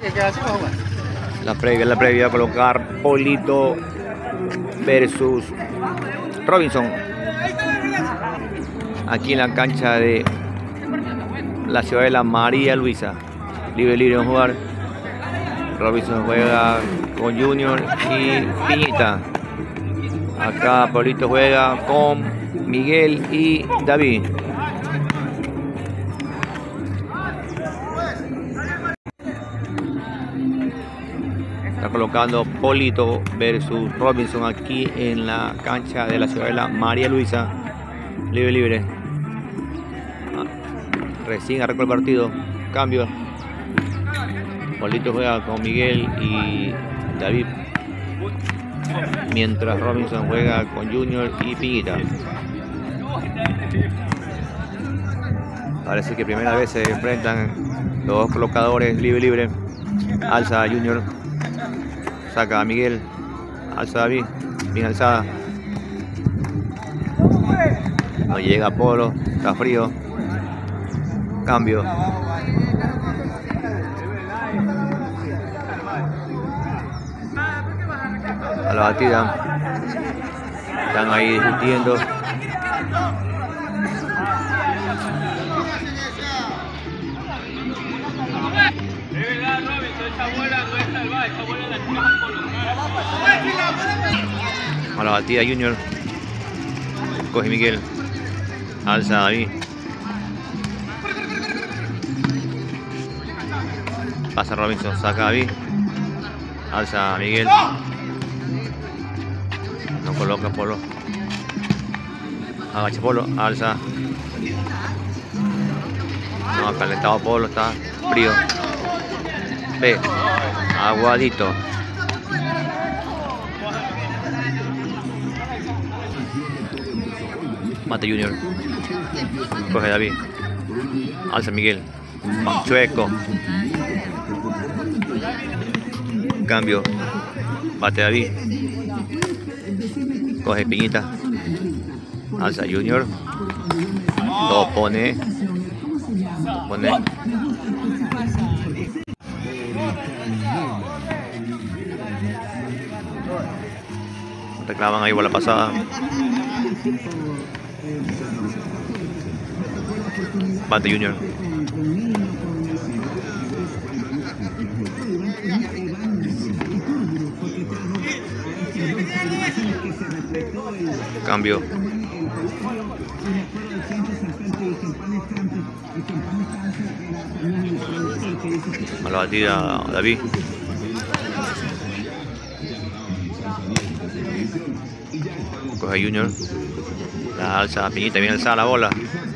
La previa a colocar Polito versus Robinson. Aquí en la cancha de la Ciudadela María Luisa. Libre en jugar. Robinson juega con Junior y Piñita. Acá Polito juega con Miguel y David. Está colocando Polito versus Robinson aquí en la cancha de la Ciudadela María Luisa. Libre. Recién arrancó el partido. Cambio. Polito juega con Miguel y David, mientras Robinson juega con Junior y Piñita. Parece que primera vez se enfrentan los dos colocadores libre. Alza a Junior, saca a Miguel, alza a David, bien alzada. No llega Polo, está frío. Cambio. A la batida. Están ahí discutiendo. A la batida Junior. Coge Miguel. Alza David. Pasa Robinson, saca a David. Alza a Miguel. No coloca Polo. Agacha Polo, alza. No ha calentado Polo, está frío. Ve, aguadito. Mate Junior. Coge David. Alza Miguel. Chueco. Cambio. Bate David. Coge Piñita. Alza Junior. Lo pone. Reclaman ahí bola pasada. Bate Junior. Cambio. A la batida David. Coge Junior. La alza Piñita, bien alzada la bola.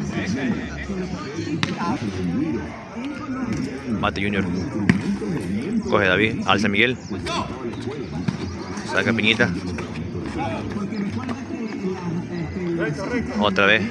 Mate Junior. Coge David, alza Miguel. Saca Piñita. Otra vez.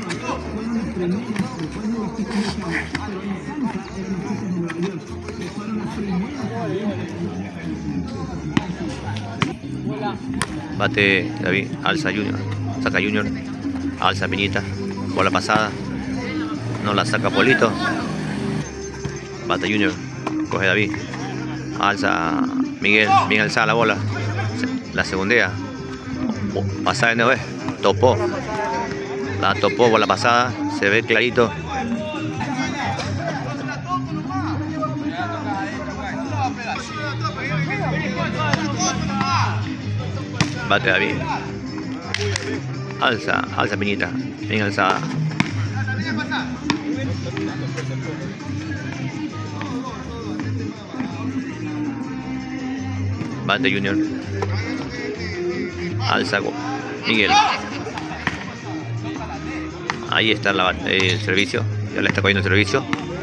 Bate David, alza Junior. Saca Junior. Alza Piñita. Bola pasada. No la saca Polito. Bate Junior. Coge David. Alza Miguel. Bien alzada la bola. La segundea. Pasada de nuevo. Topó. La topó bola pasada. Se ve clarito. Bate David. Alza Piñita. Bien alzada. Bate Junior. Alza Miguel. Ahí está el servicio. Ya le está cogiendo el servicio.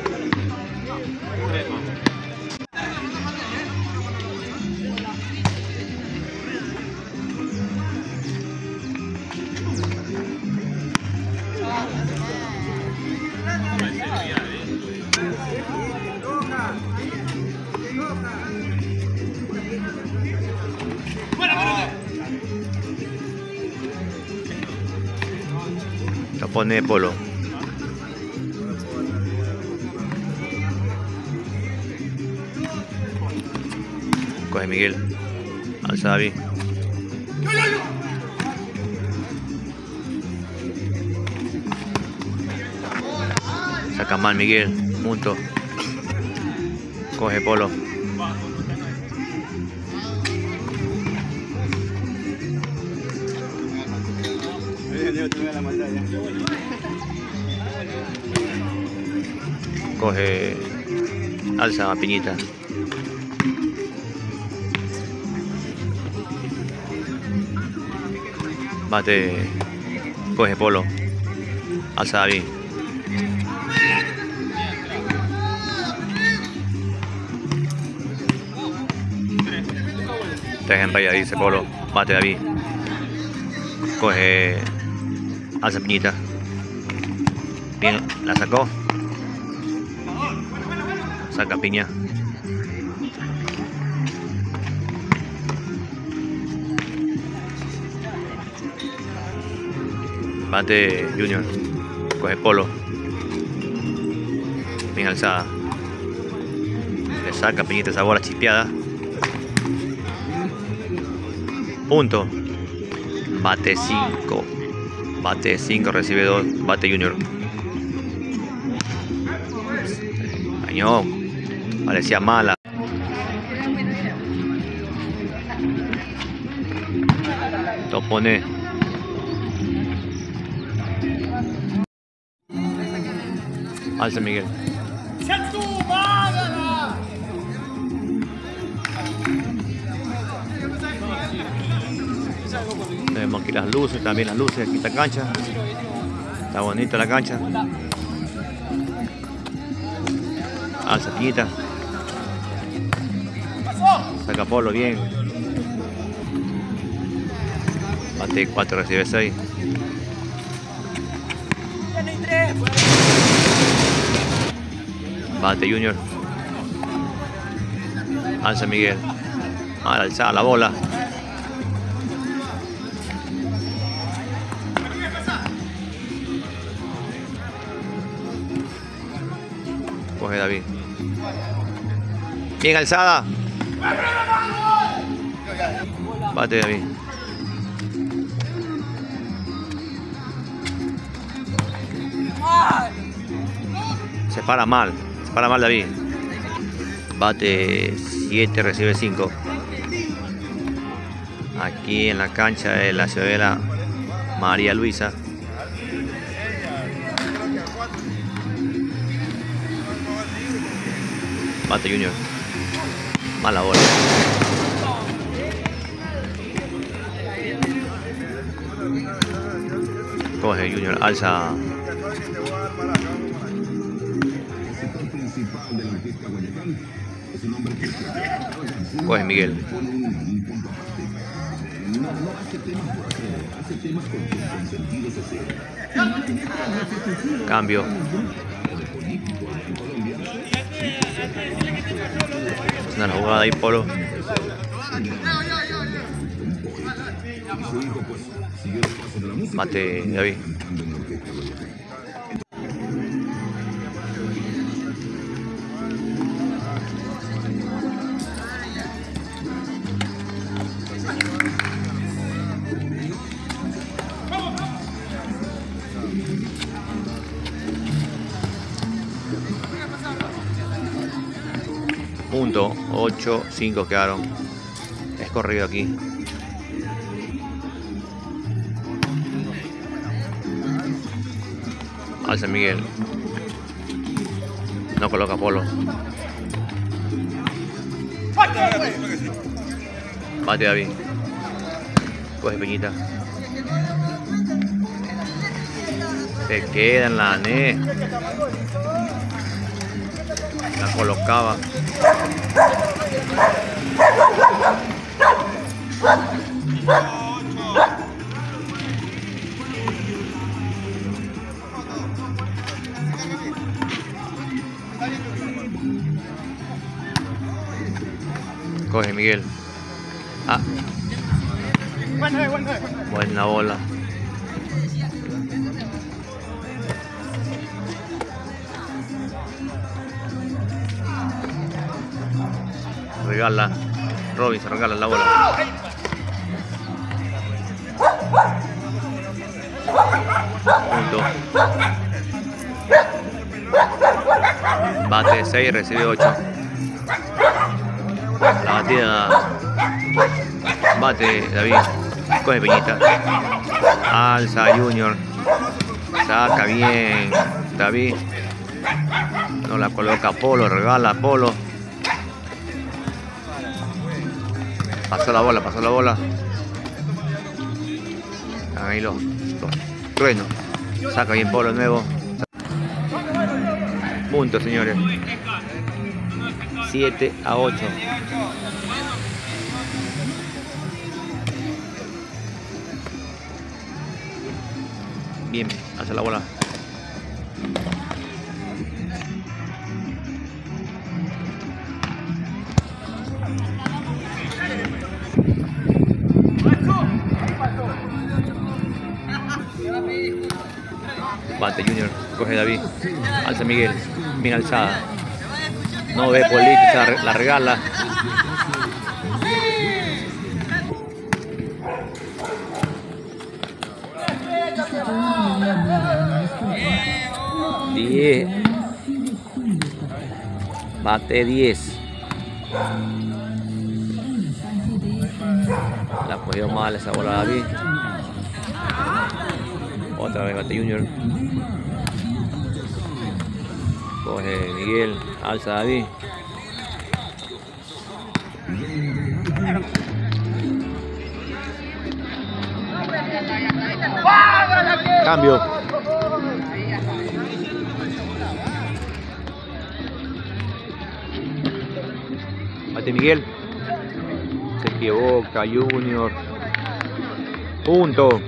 Lo pone Polo. Coge Miguel. Alza David. Saca mal Miguel. Punto. Coge Polo. Coge. Alza Piñita. Bate. Coge Polo. Alza David. Tres en raya, dice Polo. Bate David. Coge. Alza Piñita. Bien, la sacó. Saca Piña. Bate Junior. Coge Polo. Bien alzada. Le saca Piñita esa bola chispeada. Punto. Bate 5. Bate 5, recibe 2. Bate Junior. Cañón. Parecía mala. Topone. Alza Miguel. Tenemos aquí las luces, también las luces aquí en esta cancha. Está bonita la cancha. Alza Piñita. Saca Polo bien. Bate 4, recibe 6. Bate Junior. Alza Miguel. Mal alzada la bola. Coge David. Bien alzada. Bate David. Se para mal David. Bate 7, recibe 5. Aquí en la cancha de la Ciudadela María Luisa. Bate Junior. Mala bola. Coge Junior, alza. Coge Miguel. Cambio. Es una jugada ahí, Polo. Mate David. Punto 8, 5 quedaron. Es corrido aquí. Alza Miguel. No coloca Polo. Bate David. Coge Peñita. Se queda en la NE. La colocaba. Coge Miguel. Ah. Buena bola. Regala. Robinson regala la bola. Punto. Bate 6, recibe 8. La batida. Bate David. Coge Peñita. Alza Junior. Saca bien David. No la coloca Polo. Regala Polo. Pasó la bola. Ahí los truenos. Saca bien Polo nuevo. Puntos, señores. 7-8. Bien, hace la bola. Bate Junior, coge David, alza Miguel, bien alzada. No ve Polito, la regala. Bate 10. La cogió mal esa bola David. Otra vez bate Junior. Coge Miguel, alza David. Cambio. Bate Miguel. Se equivoca Junior. Punto.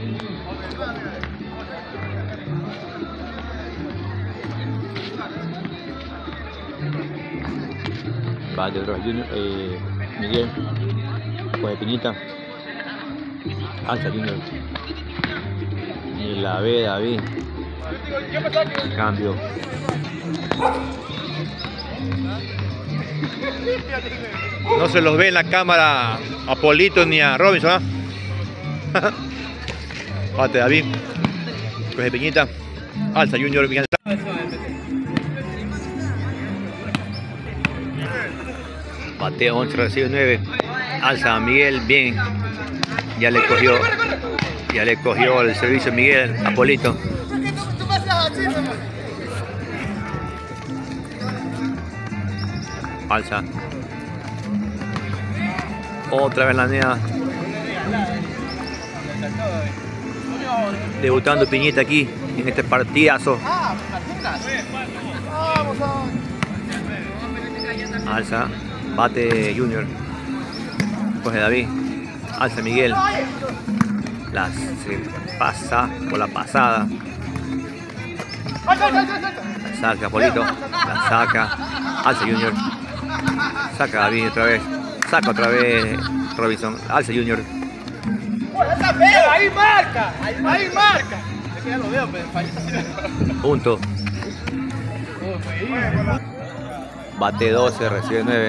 Bate otro Junior. Miguel. Coge Peñita. Alza Junior. Y la ve David. Cambio. No se los ve en la cámara a Polito ni a Robinson, ¿eh? Bate David. Coge Peñita. Alza Junior. Bien. Bate 11, recibe 9. Alza Miguel. Bien. Ya le cogió el servicio Miguel a Polito. Alza. Otra vez la NEA. Debutando Piñita aquí en este partidazo. Alza. Bate Junior. Coge David. Alza Miguel. Se pasa por la pasada. Saca Polito. La saca. Alza Junior. Saca David otra vez. Saca otra vez Robinson. Alza Junior. Ahí marca. Ahí marca. Es que ya lo veo, pero punto. Bate 12, recibe 9.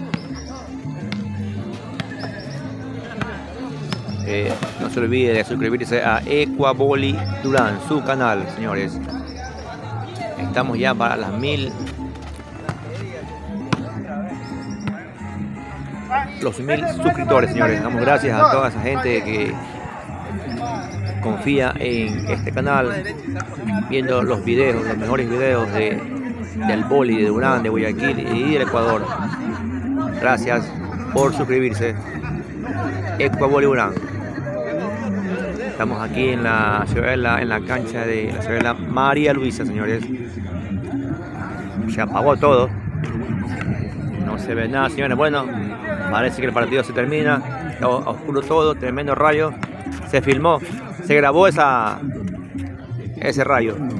No se olvide de suscribirse a Ecuavoli Durán, su canal, señores. Estamos ya para las 1000. Los 1000 suscriptores, señores. Damos gracias a toda esa gente que confía en este canal, viendo los videos, los mejores videos del vóley de Durán, de Guayaquil y del Ecuador. Gracias por suscribirse. Ecuavoli Durán. Estamos aquí en la ciudadela, en la cancha de la ciudadela María Luisa, señores. Se apagó todo. No se ve nada, señores. Bueno, parece que el partido se termina. Está oscuro todo, tremendo rayo. Se filmó, se grabó ese rayo.